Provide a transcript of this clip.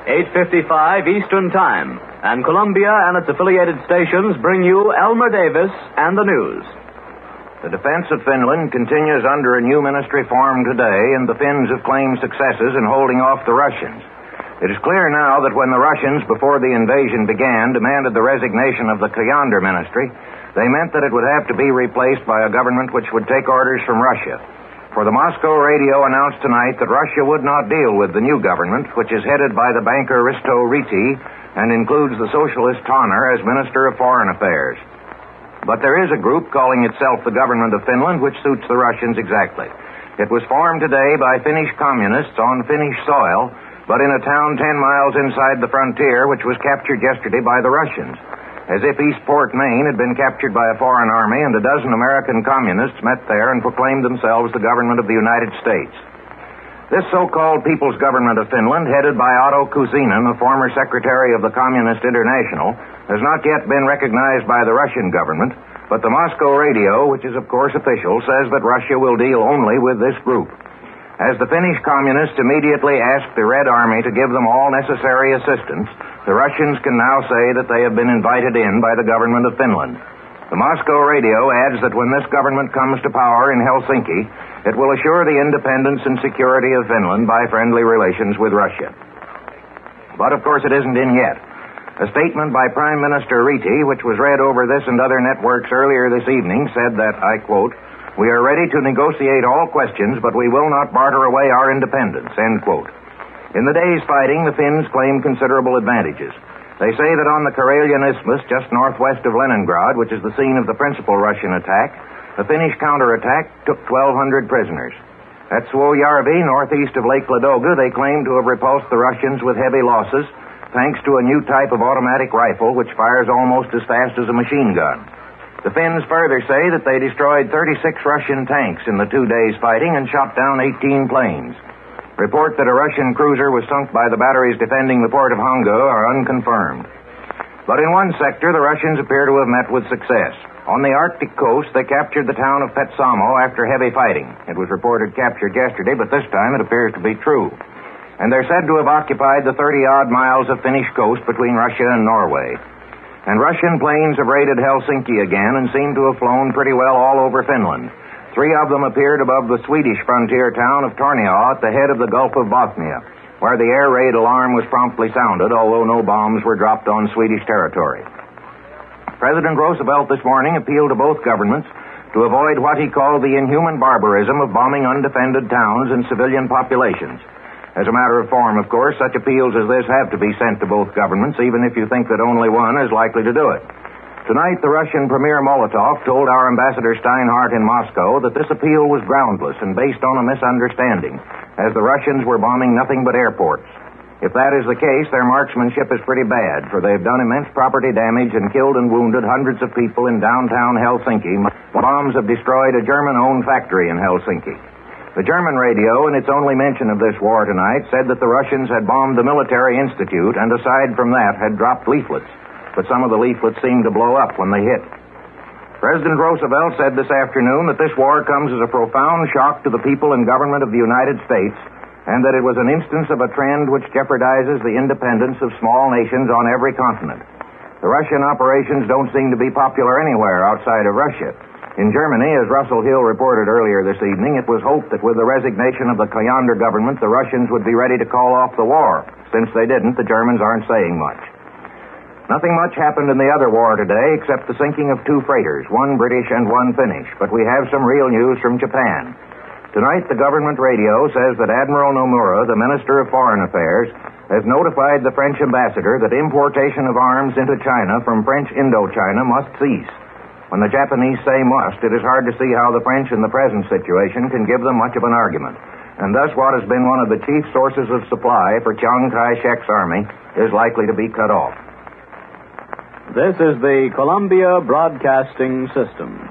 8:55 Eastern Time, and Columbia and its affiliated stations bring you Elmer Davis and the news. The defense of Finland continues under a new ministry formed today, and the Finns have claimed successes in holding off the Russians. It is clear now that when the Russians, before the invasion began, demanded the resignation of the Kyander ministry, they meant that it would have to be replaced by a government which would take orders from Russia. For the Moscow radio announced tonight that Russia would not deal with the new government, which is headed by the banker Risto Ryti and includes the socialist Tanner as Minister of Foreign Affairs. But there is a group calling itself the government of Finland, which suits the Russians exactly. It was formed today by Finnish communists on Finnish soil, but in a town 10 miles inside the frontier, which was captured yesterday by the Russians. As if Eastport, Maine had been captured by a foreign army, and a dozen American communists met there and proclaimed themselves the government of the United States. This so-called People's Government of Finland, headed by Otto Kuusinen, a former secretary of the Communist International, has not yet been recognized by the Russian government, but the Moscow radio, which is of course official, says that Russia will deal only with this group. As the Finnish communists immediately asked the Red Army to give them all necessary assistance, the Russians can now say that they have been invited in by the government of Finland. The Moscow radio adds that when this government comes to power in Helsinki, it will assure the independence and security of Finland by friendly relations with Russia. But of course it isn't in yet. A statement by Prime Minister Ryti, which was read over this and other networks earlier this evening, said that, I quote, "We are ready to negotiate all questions, but we will not barter away our independence," end quote. In the day's fighting, the Finns claim considerable advantages. They say that on the Karelian Isthmus, just northwest of Leningrad, which is the scene of the principal Russian attack, the Finnish counterattack took 1,200 prisoners. At Suojärvi, northeast of Lake Ladoga, they claim to have repulsed the Russians with heavy losses, thanks to a new type of automatic rifle which fires almost as fast as a machine gun. The Finns further say that they destroyed 36 Russian tanks in the 2 days' fighting and shot down 18 planes. Report that a Russian cruiser was sunk by the batteries defending the port of Hangö are unconfirmed. But in one sector, the Russians appear to have met with success. On the Arctic coast, they captured the town of Petsamo after heavy fighting. It was reported captured yesterday, but this time it appears to be true. And they're said to have occupied the 30-odd miles of Finnish coast between Russia and Norway. And Russian planes have raided Helsinki again and seem to have flown pretty well all over Finland. 3 of them appeared above the Swedish frontier town of Torneå at the head of the Gulf of Bothnia, where the air raid alarm was promptly sounded, although no bombs were dropped on Swedish territory. President Roosevelt this morning appealed to both governments to avoid what he called the inhuman barbarism of bombing undefended towns and civilian populations. As a matter of form, of course, such appeals as this have to be sent to both governments, even if you think that only one is likely to do it. Tonight, the Russian Premier Molotov told our Ambassador Steinhardt in Moscow that this appeal was groundless and based on a misunderstanding, as the Russians were bombing nothing but airports. If that is the case, their marksmanship is pretty bad, for they've done immense property damage and killed and wounded hundreds of people in downtown Helsinki. Bombs have destroyed a German-owned factory in Helsinki. The German radio, in its only mention of this war tonight, said that the Russians had bombed the military institute and, aside from that, had dropped leaflets. But some of the leaflets seemed to blow up when they hit. President Roosevelt said this afternoon that this war comes as a profound shock to the people and government of the United States, and that it was an instance of a trend which jeopardizes the independence of small nations on every continent. The Russian operations don't seem to be popular anywhere outside of Russia. In Germany, as Russell Hill reported earlier this evening, it was hoped that with the resignation of the Kyander government, the Russians would be ready to call off the war. Since they didn't, the Germans aren't saying much. Nothing much happened in the other war today except the sinking of 2 freighters, 1 British and 1 Finnish. But we have some real news from Japan. Tonight, the government radio says that Admiral Nomura, the Minister of Foreign Affairs, has notified the French ambassador that importation of arms into China from French Indochina must cease. When the Japanese say must, it is hard to see how the French in the present situation can give them much of an argument. And thus what has been one of the chief sources of supply for Chiang Kai-shek's army is likely to be cut off. This is the Columbia Broadcasting System.